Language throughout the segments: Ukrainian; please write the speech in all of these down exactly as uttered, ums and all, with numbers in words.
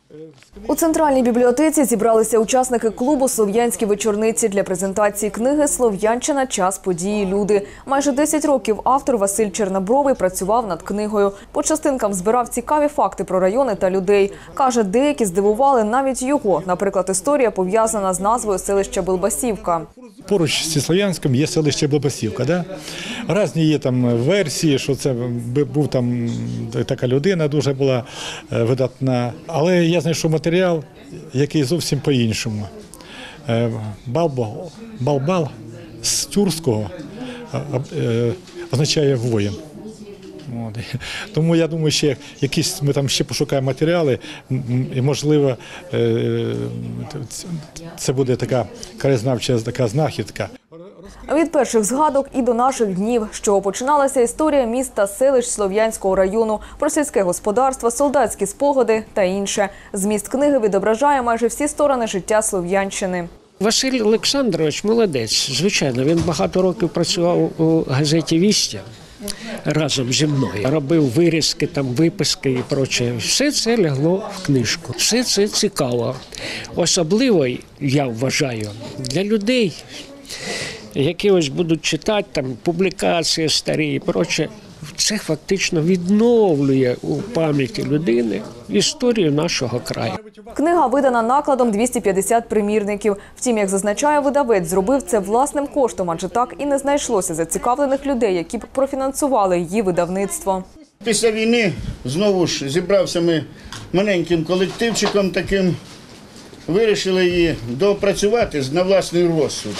У центральній бібліотеці зібралися учасники клубу «Слов'янські вечорниці» для презентації книги «Слов'янщина. Час, події, люди». Майже десять років автор Василь Чернобровий працював над книгою. По частинкам збирав цікаві факти про райони та людей. Каже, деякі здивували навіть його. Наприклад, історія пов'язана з назвою селища Билбасівка. Поруч зі Слов'янськом є селище Билбасівка. Да? Різні є там версії, що це був там така людина, дуже була видатна. Але я знайшов матеріал, який зовсім по-іншому. Балбал, балбал з тюркського означає воїн. Тому я думаю, що якісь ми там ще пошукаємо матеріали, і, можливо, це буде така краєзнавча така знахідка. Від перших згадок і до наших днів, з чого починалася історія міста селищ Слов'янського району, про сільське господарство, солдатські спогади та інше. Зміст книги відображає майже всі сторони життя Слов'янщини. Василь Олександрович молодець, звичайно, він багато років працював у газеті «Вістя» разом зі мною. Робив вирізки, там, виписки і проче. Все це лягло в книжку. Все це цікаво. Особливо, я вважаю, для людей, які ось будуть читати там публікації старі і проче, це фактично відновлює у пам'яті людини історію нашого краю. Книга видана накладом двісті п'ятдесят примірників. Втім, як зазначає видавець, зробив це власним коштом, адже так і не знайшлося зацікавлених людей, які б профінансували її видавництво. Після війни знову ж зібрався ми маленьким колективчиком таким, вирішили її доопрацювати на власний розсуд.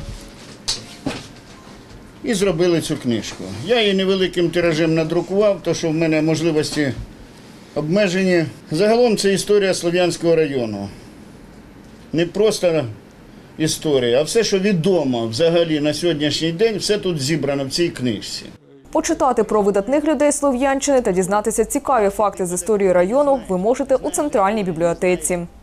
І зробили цю книжку. Я її невеликим тиражем надрукував, тому що в мене можливості обмежені. Загалом це історія Слов'янського району. Не просто історія, а все, що відомо взагалі на сьогоднішній день, все тут зібрано в цій книжці. Почитати про видатних людей Слов'янщини та дізнатися цікаві факти з історії району ви можете у центральній бібліотеці.